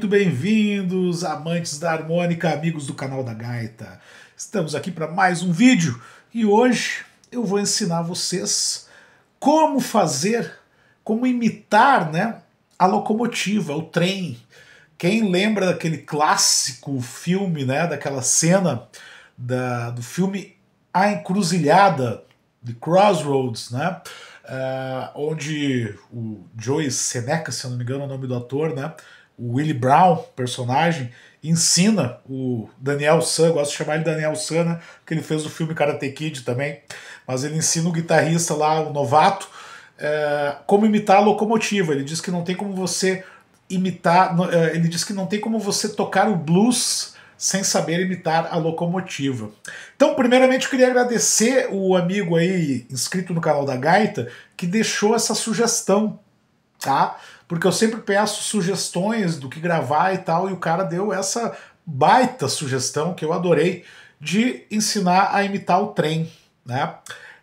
muito bem-vindos, amantes da harmônica, amigos do canal da Gaita. Estamos aqui para mais um vídeo e hoje eu vou ensinar vocês como fazer, como imitar, né, a locomotiva, o trem. Quem lembra daquele clássico filme, né, daquela cena do filme A Encruzilhada, The Crossroads, né, onde o Joey Seneca, se eu não me engano é o nome do ator, né, o Willie Brown, personagem, ensina o Daniel San, gosto de chamar ele Daniel San, né, porque ele fez o filme Karate Kid também, mas ele ensina o guitarrista lá, o novato, como imitar a locomotiva. Ele diz que não tem como você imitar, ele diz que não tem como você tocar o blues sem saber imitar a locomotiva. Então, primeiramente, eu queria agradecer o amigo aí inscrito no canal da Gaita que deixou essa sugestão, tá? Porque eu sempre peço sugestões do que gravar e tal, e o cara deu essa baita sugestão que eu adorei de ensinar a imitar o trem, né?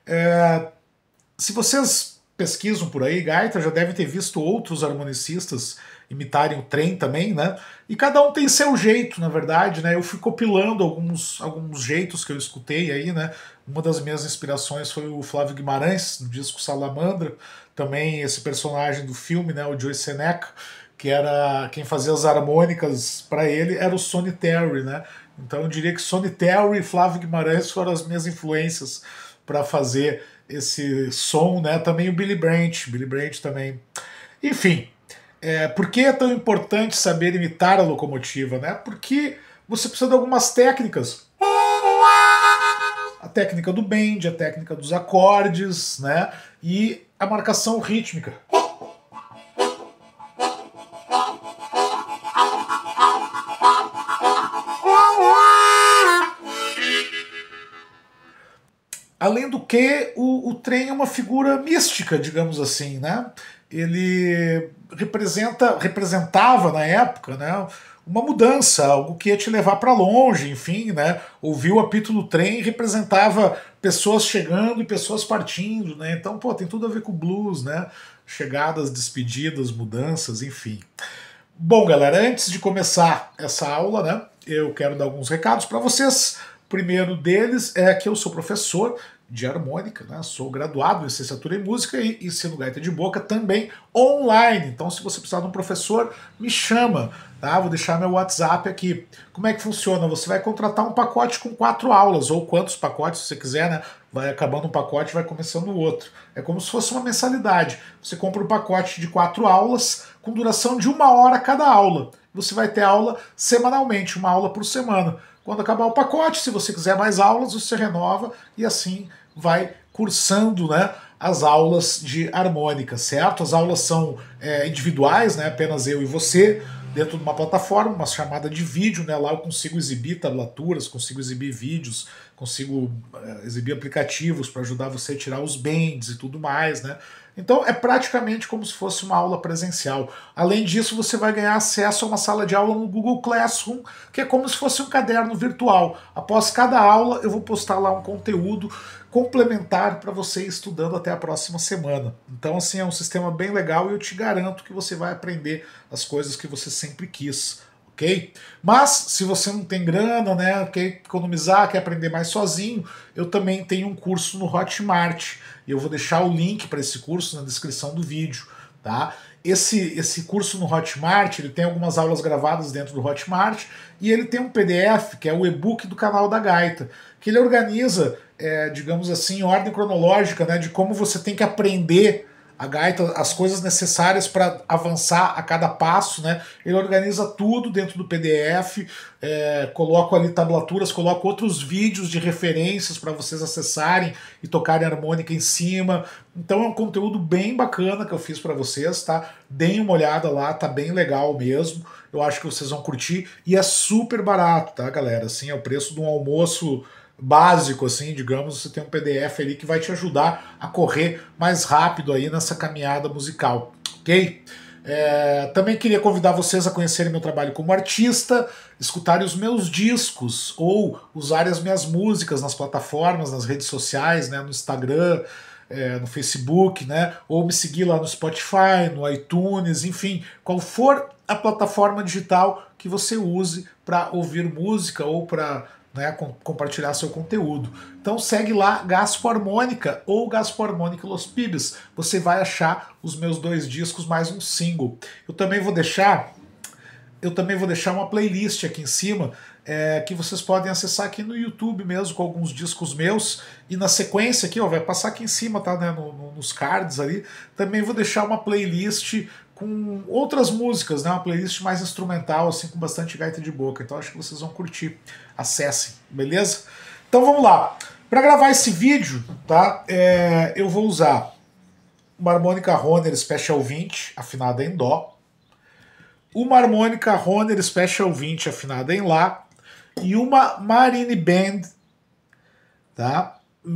Se vocês pesquisam por aí, Gaita já deve ter visto outros harmonicistas imitarem o trem também, né? E cada um tem seu jeito, na verdade, né? Eu fui compilando alguns jeitos que eu escutei aí, né? Uma das minhas inspirações foi o Flávio Guimarães, no disco Salamandra, também esse personagem do filme, né? O Joey Seneca, que era quem fazia as harmônicas para ele, era o Sonny Terry, né? Então eu diria que Sonny Terry e Flávio Guimarães foram as minhas influências para fazer esse som, né? Também o Billy Branch também. Enfim, por que é tão importante saber imitar a locomotiva, né? Porque você precisa de algumas técnicas. A técnica do bend, a técnica dos acordes, né? E a marcação rítmica. Além do que, o trem é uma figura mística, digamos assim, né? Ele representava na época, né, uma mudança, algo que ia te levar para longe, enfim, né? Ouvir o apito do trem representava pessoas chegando e pessoas partindo, né? Então, pô, tem tudo a ver com blues, né? Chegadas, despedidas, mudanças, enfim. Bom, galera, antes de começar essa aula, né, eu quero dar alguns recados para vocês. O primeiro deles é que eu sou professor de harmônica, né? Sou graduado em licenciatura em música e ensino gaita de boca também online. Então, se você precisar de um professor, me chama, tá? Vou deixar meu WhatsApp aqui. Como é que funciona? Você vai contratar um pacote com 4 aulas, ou quantos pacotes você quiser, né? Vai acabando um pacote, vai começando o outro. É como se fosse uma mensalidade. Você compra um pacote de 4 aulas com duração de 1 hora cada aula. Você vai ter aula semanalmente, 1 aula por semana. Quando acabar o pacote, se você quiser mais aulas, você renova e assim vai cursando, né, as aulas de harmônica, certo? As aulas são individuais, né, apenas eu e você, dentro de uma plataforma, uma chamada de vídeo, né, lá eu consigo exibir tablaturas, consigo exibir vídeos, consigo exibir aplicativos para ajudar você a tirar os bends e tudo mais, né? Então é praticamente como se fosse uma aula presencial. Além disso, você vai ganhar acesso a uma sala de aula no Google Classroom, que é como se fosse um caderno virtual. Após cada aula, eu vou postar lá um conteúdo complementar para você ir estudando até a próxima semana. Então, assim, é um sistema bem legal e eu te garanto que você vai aprender as coisas que você sempre quis. Okay? Mas se você não tem grana, né, quer economizar, quer aprender mais sozinho, eu também tenho um curso no Hotmart. E eu vou deixar o link para esse curso na descrição do vídeo. Tá? Esse curso no Hotmart, ele tem algumas aulas gravadas dentro do Hotmart e ele tem um PDF, que é o e-book do canal da Gaita, que ele organiza, digamos assim, em ordem cronológica, né, de como você tem que aprender a gaita, as coisas necessárias para avançar a cada passo, né? Ele organiza tudo dentro do PDF, coloco ali tablaturas, coloco outros vídeos de referências para vocês acessarem e tocarem harmônica em cima. Então é um conteúdo bem bacana que eu fiz para vocês, tá? Deem uma olhada lá, tá bem legal mesmo. Eu acho que vocês vão curtir e é super barato, tá, galera? Assim, é o preço de um almoço básico, assim, digamos. Você tem um PDF ali que vai te ajudar a correr mais rápido aí nessa caminhada musical, ok? Também queria convidar vocês a conhecerem meu trabalho como artista, escutarem os meus discos ou usarem as minhas músicas nas plataformas, nas redes sociais, né, no Instagram, no Facebook, né, ou me seguir lá no Spotify, no iTunes, enfim, qual for a plataforma digital que você use para ouvir música ou para, né, compartilhar seu conteúdo. Então segue lá Gaspo Harmônica ou Gaspo Harmônica Los Pibes. Você vai achar os meus 2 discos mais um single. Eu também vou deixar uma playlist aqui em cima que vocês podem acessar aqui no YouTube mesmo, com alguns discos meus. E na sequência aqui, ó, vai passar aqui em cima, tá, né, nos cards ali. Também vou deixar uma playlist com outras músicas, né, uma playlist mais instrumental, assim, com bastante gaita de boca. Então acho que vocês vão curtir. Acessem, beleza? Então vamos lá. Para gravar esse vídeo, tá, eu vou usar uma harmônica Hohner Special 20 afinada em Dó, uma harmônica Hohner Special 20 afinada em Lá e uma Marine Band, tá?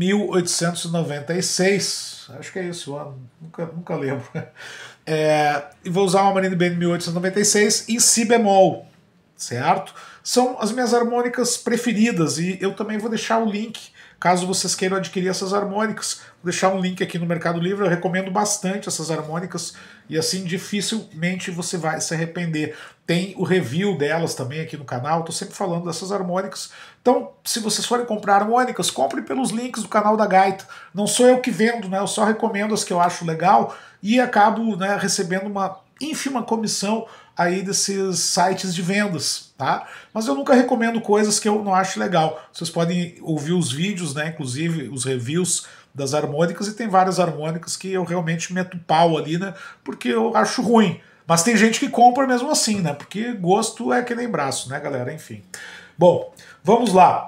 1896, acho que é esse o ano, nunca lembro. E vou usar uma Marine Band 1896 em Si bemol, certo? São as minhas harmônicas preferidas e eu também vou deixar o link, caso vocês queiram adquirir essas harmônicas. Vou deixar um link aqui no Mercado Livre, eu recomendo bastante essas harmônicas e assim dificilmente você vai se arrepender. Tem o review delas também aqui no canal, estou sempre falando dessas harmônicas. Então, se vocês forem comprar harmônicas, comprem pelos links do canal da Gaita. Não sou eu que vendo, né? Eu só recomendo as que eu acho legal e acabo, né, recebendo uma ínfima comissão aí desses sites de vendas, tá? Mas eu nunca recomendo coisas que eu não acho legal. Vocês podem ouvir os vídeos, né, inclusive os reviews das harmônicas, e tem várias harmônicas que eu realmente meto pau ali, né, porque eu acho ruim. Mas tem gente que compra mesmo assim, né, porque gosto é que nem braço, né, galera, enfim. Bom, vamos lá.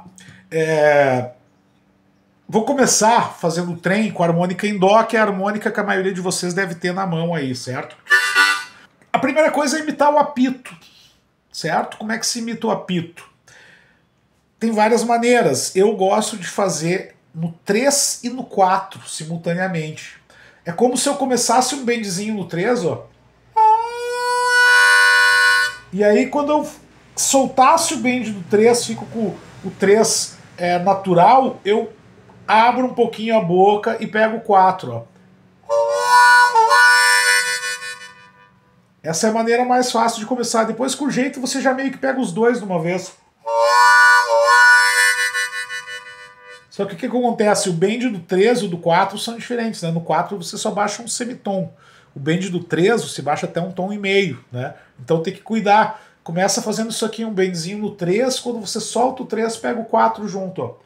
Vou começar fazendo o trem com a harmônica em Dó, que é a harmônica que a maioria de vocês deve ter na mão aí, certo? A primeira coisa é imitar o apito, certo? Como é que se imita o apito? Tem várias maneiras. Eu gosto de fazer no 3 e no 4 simultaneamente. É como se eu começasse um bendzinho no 3, ó. E aí quando eu soltasse o bend do 3, fico com o 3 natural, eu abro um pouquinho a boca e pego o 4, ó. Essa é a maneira mais fácil de começar. Depois, com o jeito, você já meio que pega os dois de uma vez. Só que o que acontece? O bend do 3 e o do 4 são diferentes, né? No 4 você só baixa um semitom. O bend do 3 você baixa até um tom e meio, né? Então tem que cuidar. Começa fazendo isso aqui, um bendzinho no 3, quando você solta o 3, pega o 4 junto, ó.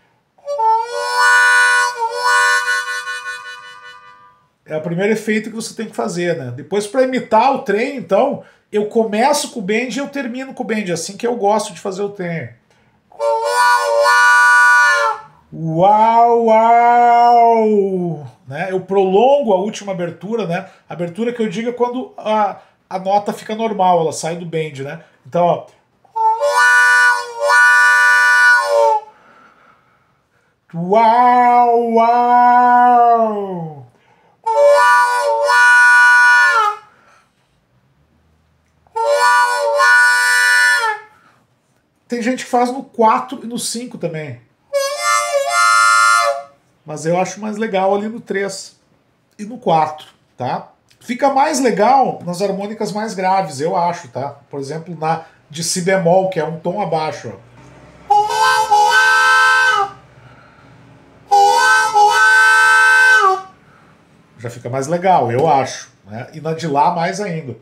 É o primeiro efeito que você tem que fazer, né? Depois, para imitar o trem, então, eu começo com o bend e eu termino com o bend. É assim que eu gosto de fazer o trem. Uau, uau! Né? Eu prolongo a última abertura, né? A abertura que eu digo é quando a nota fica normal, ela sai do bend, né? Então, ó. Uau, uau! Tem gente que faz no 4 e no 5 também. Mas eu acho mais legal ali no 3 e no 4, tá? Fica mais legal nas harmônicas mais graves, eu acho, tá? Por exemplo, na de Si bemol, que é um tom abaixo, ó. Já fica mais legal, eu acho, né? E na de Lá mais ainda.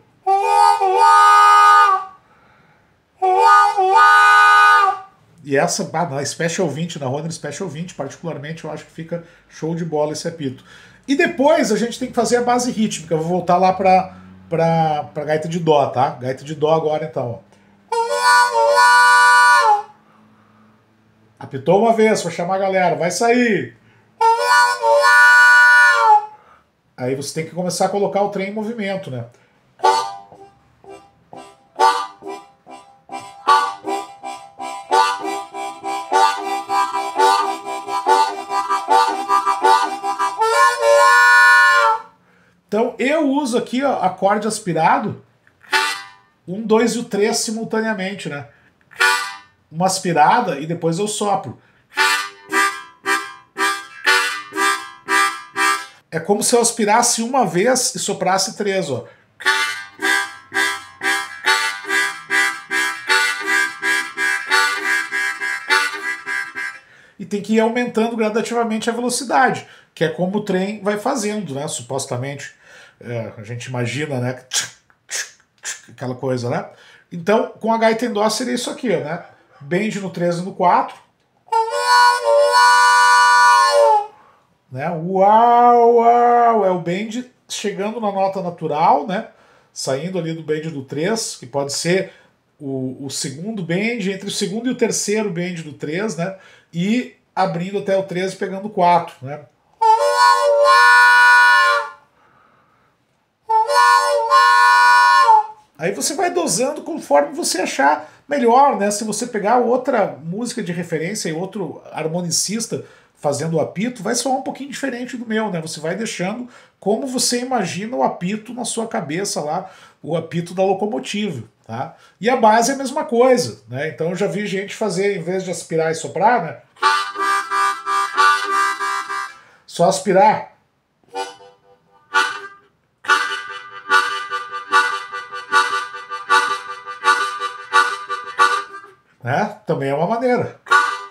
E essa, na Special 20, na Hohner Special 20, particularmente, eu acho que fica show de bola esse apito. E depois a gente tem que fazer a base rítmica. Eu vou voltar lá pra gaita de Dó, tá? Gaita de Dó agora, então. Ó. Apitou uma vez, vou chamar a galera, vai sair. Aí você tem que começar a colocar o trem em movimento, né? Então eu uso aqui, ó, acorde aspirado, 1, 2 e o 3 simultaneamente, né? Uma aspirada e depois eu sopro. É como se eu aspirasse uma vez e soprasse 3, ó. e tem que ir aumentando gradativamente a velocidade, que é como o trem vai fazendo, né? Supostamente. A gente imagina, né? Aquela coisa, né? Então, com a gaita em dó seria isso aqui, né? Bend no 3 e no 4. Né? Uau, uau! É o bend chegando na nota natural, né? Saindo ali do bend do 3, que pode ser o segundo bend, entre o segundo e o terceiro bend do 3, né? E abrindo até o 3 e pegando o 4, né? Aí você vai dosando conforme você achar melhor, né? Se você pegar outra música de referência e outro harmonicista fazendo o apito, vai soar um pouquinho diferente do meu, né? Você vai deixando como você imagina o apito na sua cabeça lá, o apito da locomotiva, tá? E a base é a mesma coisa, né? Então eu já vi gente fazer, em vez de aspirar e soprar, né? Só aspirar. Né? Também é uma maneira.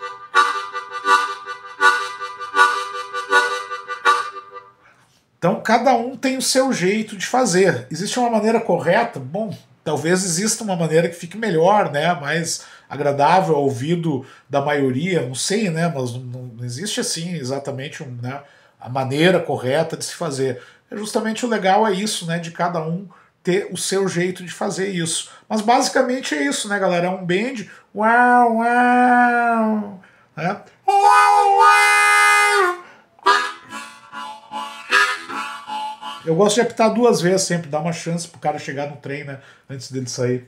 Então cada um tem o seu jeito de fazer. Existe uma maneira correta? Bom, talvez exista uma maneira que fique melhor, né? Mais agradável ao ouvido da maioria, não sei, né? Mas não existe assim exatamente né, a maneira correta de se fazer. Justamente o legal é isso, né? De cada um ter o seu jeito de fazer isso. Mas basicamente é isso, né, galera? É um bend. Uau, uau! Né? Eu gosto de apitar 2 vezes sempre, dar uma chance pro cara chegar no trem, né? Antes dele sair.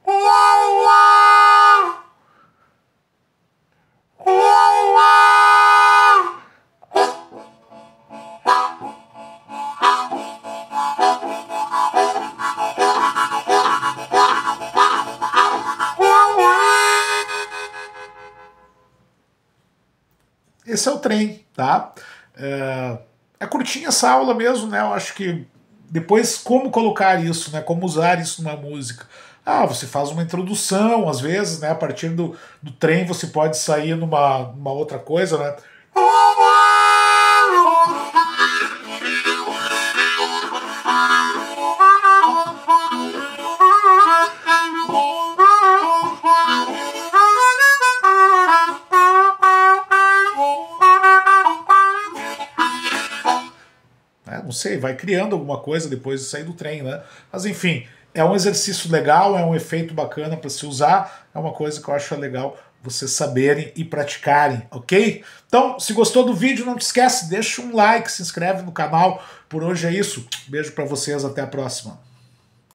Esse é o trem, tá? É curtinha essa aula mesmo, né? Eu acho que depois como colocar isso, né? Como usar isso numa música. Você faz uma introdução, às vezes, né? A partir do trem você pode sair numa outra coisa, né? Não sei, vai criando alguma coisa depois de sair do trem, né? Mas enfim, é um exercício legal, é um efeito bacana para se usar, é uma coisa que eu acho legal vocês saberem e praticarem, ok? Então, se gostou do vídeo, não te esquece, deixa um like, se inscreve no canal. Por hoje é isso. Beijo para vocês, até a próxima.